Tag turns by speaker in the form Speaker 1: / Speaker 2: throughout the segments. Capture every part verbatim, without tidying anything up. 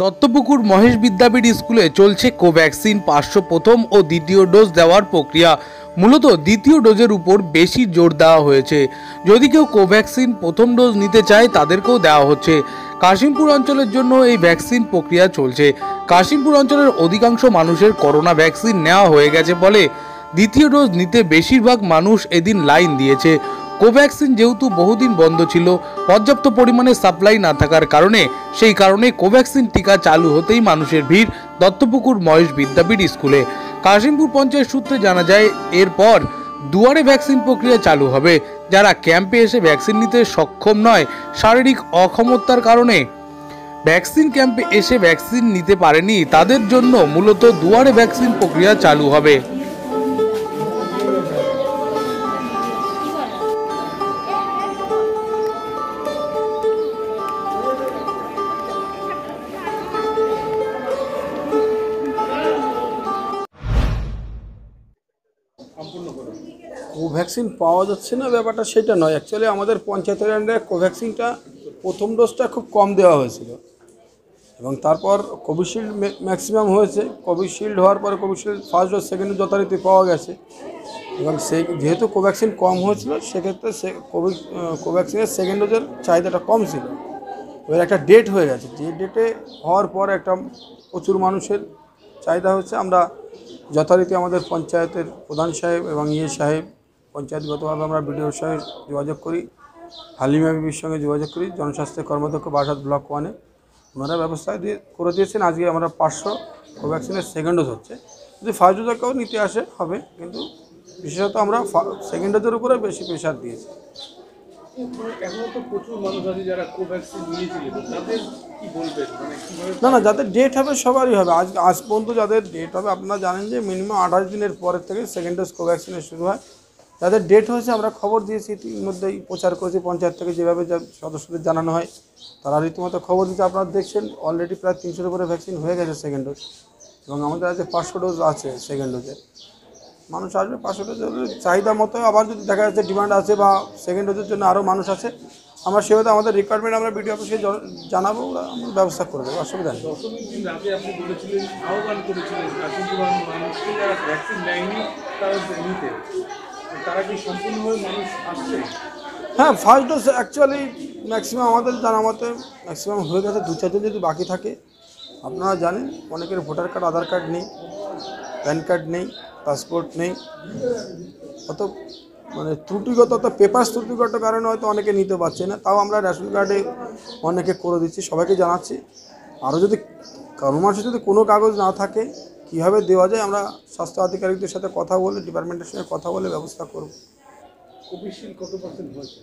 Speaker 1: দত্তপুকুর মহেশ বিদ্যাপীঠ স্কুলে চলছে কোভ্যাক্সিন পাঁচশো প্রথম ও দ্বিতীয় ডোজ দেওয়ার প্রক্রিয়া। মূলত দ্বিতীয় ডোজের উপর বেশি জোর দেওয়া হয়েছে। যদি কেউ কোভ্যাক্সিন প্রথম ডোজ নিতে চায় তাদেরকেও দেওয়া হচ্ছে। কাশিমপুর অঞ্চলের জন্য এই ভ্যাকসিন প্রক্রিয়া চলছে। কাশিমপুর অঞ্চলের অধিকাংশ মানুষের করোনা ভ্যাকসিন নেওয়া হয়ে গেছে বলে দ্বিতীয় ডোজ নিতে বেশিরভাগ মানুষ এদিন লাইন দিয়েছে। কোভ্যাক্সিন যেহেতু বহুদিন বন্ধ ছিল, পর্যাপ্ত পরিমাণে সাপ্লাই না থাকার কারণে সেই কারণে কোভ্যাক্সিন টিকা চালু হতেই মানুষের ভিড় দত্তপুকুর মহেশ বিদ্যাপীঠ স্কুলে। কাশিমপুর পঞ্চায়েত সূত্রে জানা যায়, এরপর দুয়ারে ভ্যাকসিন প্রক্রিয়া চালু হবে। যারা ক্যাম্পে এসে ভ্যাকসিন নিতে সক্ষম নয়, শারীরিক অক্ষমতার কারণে ভ্যাকসিন ক্যাম্পে এসে ভ্যাকসিন নিতে পারেনি, তাদের জন্য মূলত দুয়ারে ভ্যাকসিন প্রক্রিয়া চালু হবে।
Speaker 2: কোভ্যাক্সিন পাওয়া যাচ্ছে না ব্যাপারটা সেটা নয়। অ্যাকচুয়ালি আমাদের পঞ্চায়েতের আন্ডারে কোভ্যাক্সিনটা প্রথম ডোজটা খুব কম দেওয়া হয়েছিল এবং তারপর কোভিশিল্ড ম্যাক্সিমাম হয়েছে। কোভিশিল্ড হওয়ার পরে Covishield first dose second dose যথারীতি পাওয়া গেছে এবং সে যেহেতু কোভ্যাক্সিন কম হয়েছিল সেক্ষেত্রে সে কোভিড কোভ্যাক্সিনের সেকেন্ড ডোজের চাহিদাটা কম ছিল। এবার একটা ডেট হয়ে গেছে, যে ডেটে হওয়ার পর একটা প্রচুর মানুষের চাহিদা হচ্ছে। আমরা যথারীতি আমাদের পঞ্চায়েতের প্রধান সাহেব এবং ইয়ে সাহেব পঞ্চায়েতগতভাবে আমরা বিডিও সাহেব যোগাযোগ করি, হালিমা বিবির সঙ্গে যোগাযোগ করি, জনস্বাস্থ্য কর্মদক্ষ বারাসাত ব্লক ওয়ানে ওনারা ব্যবস্থা দিয়ে করে দিয়েছেন। আজকে আমরা পাঁচশো কোভ্যাক্সিনের সেকেন্ড ডোজ হচ্ছে। যদি ফার্স্ট ডোজও কেউ নিতে আসে হবে, কিন্তু বিশেষত আমরা সেকেন্ড ডোজের উপরে বেশি প্রেশার দিয়েছি।
Speaker 3: এখনো তো প্রচুর মানুষ আছে যারা কোভ্যাক্সিন নিয়েছিলেন, তাদের কি বলবেন? মানে কিভাবে?
Speaker 2: না না, যাদের ডেট হবে সবারই হবে। আজ আজ পর্যন্ত যাদের ডেট হবে, আপনারা জানেন যে মিনিমাম আঠাশ দিনের পরের থেকে সেকেন্ড ডোজ কোভ্যাক্সিনের শুরু হয়। যাদের ডেট হয়েছে আমরা খবর দিয়েছি, ইতিমধ্যেই প্রচার করেছি পঞ্চায়েত থেকে, যেভাবে সদস্যদের জানানো হয় তারা রীতিমতো খবর দিচ্ছে। আপনারা দেখছেন অলরেডি প্রায় তিনশোর উপরে ভ্যাকসিন হয়ে গেছে সেকেন্ড ডোজ এবং আমাদের আছে পাঁচশো ডোজ আছে সেকেন্ড ডোজের। মানুষ আসবে পাঁচশো ডোজের চাহিদা মতো। আবার যদি দেখা যাচ্ছে ডিমান্ড আছে বা সেকেন্ড ডোজের জন্য আরও মানুষ আছে, আমরা সেভাবে আমাদের রিকোয়ারমেন্ট আমরা বিডিও অফিসে জানাবো, ওরা আমরা ব্যবস্থা করে দেবো, অসুবিধা নেই।
Speaker 3: দশমীর দিন রাতে আপনি বলেছিলেন, আহ্বান করেছিলেন কাশিমপুর মানুষকে যারা ভ্যাকসিন নেয়নি তারা নিতে, তারা কি সম্পূর্ণভাবে মানুষ আসছে?
Speaker 2: হ্যাঁ, ফার্স্ট ডোজ অ্যাকচুয়ালি ম্যাক্সিমাম আমাদের জানা মতে ম্যাক্সিমাম হয়ে গেছে। দু চারজন যদি বাকি থাকে, আপনারা জানেন অনেকের ভোটার কার্ড আধার কার্ড নেই, প্যান কার্ড নেই, পাসপোর্ট নেই, অত মানে ত্রুটিগত অত পেপার ত্রুটিগত কারণে হয়তো অনেকে নিতে পারছে না। তাও আমরা রেশন কার্ডে অনেকে করে দিচ্ছি, সবাইকে জানাচ্ছি। আরও যদি কারো মাসে যদি কোনো কাগজ না থাকে কীভাবে দেওয়া যায়, আমরা স্বাস্থ্য আধিকারিকদের সাথে কথা বলে, ডিপার্টমেন্টের সঙ্গে কথা বলে ব্যবস্থা করব।
Speaker 3: কোভিশিল্ড কত পার্সেন্ট হয়েছে?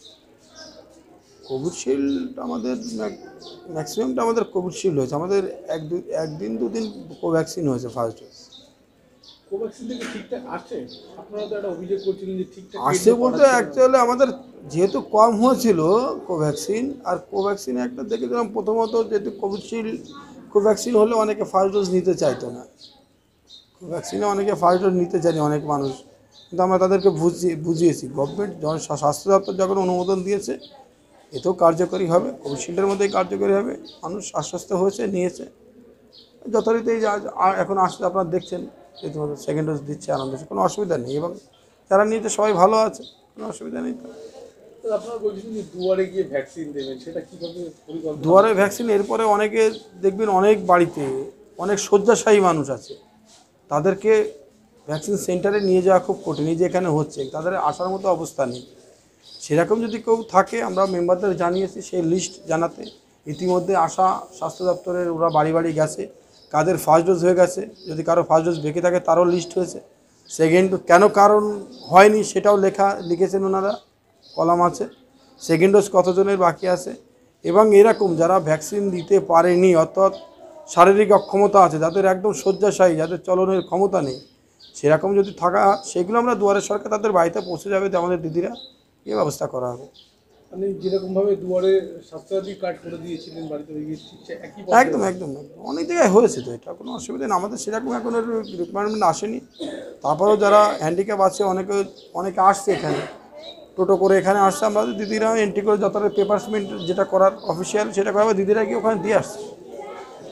Speaker 2: কোভিশিল্ড আমাদের ম্যাক্সিমামটা আমাদের কোভিশিল্ড হয়েছে। আমাদের এক দু একদিন দুদিন কোভ্যাক্সিন হয়েছে ফার্স্ট ডোজ।
Speaker 3: কোভ্যাক্সিন থেকে ঠিকঠাক আসে? আপনারা তো একটা অভিযোগ করছিলেন যে ঠিকঠাক
Speaker 2: আসে বলতে অ্যাকচুয়ালি আমাদের যেহেতু কম হয়েছিল কোভ্যাক্সিন, আর কোভ্যাক্সিনে একটা দেখেছিলাম প্রথমত যেহেতু কোভিশিল্ড কোভ্যাক্সিন হলে অনেকে ফার্স্ট ডোজ নিতে চাইতো না। কোভ্যাক্সিনে অনেকে ফার্স্ট ডোজ নিতে চায়নি অনেক মানুষ, কিন্তু আমরা তাদেরকে বুঝিয়ে বুঝিয়েছি। গভর্নমেন্ট যখন স্বাস্থ্য দপ্তর যখন অনুমোদন দিয়েছে, এতেও কার্যকরী হবে, কোভিশিল্ডের মধ্যেই কার্যকরী হবে। মানুষ আশ্বস্ত হয়েছে, নিয়েছে যথারীতি। এখন আসলে আপনারা দেখছেন রীতিমতো সেকেন্ড ডোজ দিচ্ছে, আনন্দ, কোনো অসুবিধা নেই এবং যারা নিয়েছে সবাই ভালো আছে, কোনো অসুবিধা নেই।
Speaker 3: আপনারা বলছেন যে দুয়ারে গিয়ে ভ্যাকসিন দেবেন, সেটা কীভাবে পরিকল্পনা?
Speaker 2: দুয়ারে ভ্যাকসিন এরপরে অনেকে দেখবেন অনেক বাড়িতে অনেক শয্যাশায়ী মানুষ আছে, তাদেরকে ভ্যাকসিন সেন্টারে নিয়ে যাওয়া খুব কঠিন। এই যে এখানে হচ্ছে, তাদের আসার মতো অবস্থা নেই। সেরকম যদি কেউ থাকে আমরা মেম্বারদের জানিয়েছি সেই লিস্ট জানাতে। ইতিমধ্যে আশা স্বাস্থ্য দপ্তরের ওরা বাড়ি বাড়ি গেছে, কাদের ফার্স্ট ডোজ হয়ে গেছে, যদি কারো ফার্স্ট ডোজ বেঁকে থাকে তারও লিস্ট হয়েছে। সেকেন্ড কেন কারণ হয়নি সেটাও লেখা লিখেছেন ওনারা, কলাম আছে। সেকেন্ড ডোজ কতজনের বাকি আছে এবং এরকম যারা ভ্যাকসিন দিতে পারেনি, অর্থাৎ শারীরিক অক্ষমতা আছে, যাদের একদম শয্যাশায়ী, যাদের চলনের ক্ষমতা নেই, সেরকম যদি থাকা, সেগুলো আমরা দুয়ারে সরকার তাদের বাড়িতে পৌঁছে যাবে, আমাদের দিদিরা এই ব্যবস্থা করা হবে।
Speaker 3: মানে যেরকমভাবে দুয়ারে স্বাস্থ্যসাথী কার্ড করে দিয়েছিলেন বাড়িতে,
Speaker 2: একদম একদম একদম অনেক জায়গায় হয়েছে, তো এটা কোনো অসুবিধা নেই। আমাদের সেরকম এখন রিকোয়ারমেন্ট আসেনি। তারপরেও যারা হ্যান্ডিক্যাপ আছে অনেকে অনেকে আসছে এখানে, টোটো করে এখানে আসছে, আমরা দিদিরা এন্ট্রি করে যত পেপারসমেন্ট যেটা করার অফিসিয়াল সেটা করাবে, দিদিরা গিয়ে ওখানে দিয়ে আসছে।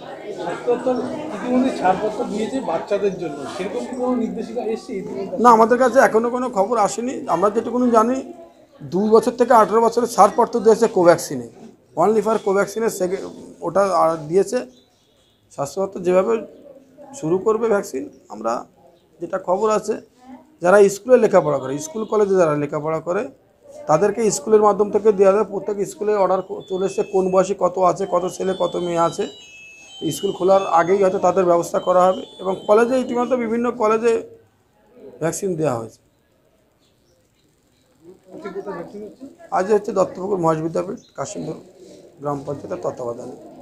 Speaker 3: স্বাস্থ্য দপ্তর ইতিমধ্যে ছাড়পত্র দিয়েছে বাচ্চাদের জন্য, সেরকম কি কোনো নির্দেশিকা এসছে ইতিমধ্যে?
Speaker 2: না, আমাদের কাছে এখনও কোনো খবর আসেনি। আমরা যেটুকুনি জানি দুই বছর থেকে আঠেরো বছরের ছাড়পত্র দিয়েছে কোভ্যাক্সিনে, অনলি ফর কোভ্যাক্সিনের সেকে ওটা আর দিয়েছে। স্বাস্থ্য দপ্তর যেভাবে শুরু করবে ভ্যাকসিন, আমরা যেটা খবর আছে যারা স্কুলে লেখাপড়া করে, স্কুল কলেজে যারা লেখাপড়া করে তাদেরকে স্কুলের মাধ্যম থেকে দেওয়া হবে। প্রত্যেক স্কুলে অর্ডার চলে এসেছে কোন বয়সী কত আছে, কত ছেলে কত মেয়ে আছে। স্কুল খোলার আগেই হয়তো তাদের ব্যবস্থা করা হবে এবং কলেজে ইতিমধ্যে বিভিন্ন কলেজে ভ্যাকসিন দেওয়া হয়েছে। আজ হচ্ছে দত্তপুকুর মহেশ বিদ্যাপীঠ কাশিমপুর গ্রাম পঞ্চায়েতের তত্ত্বাবধানে।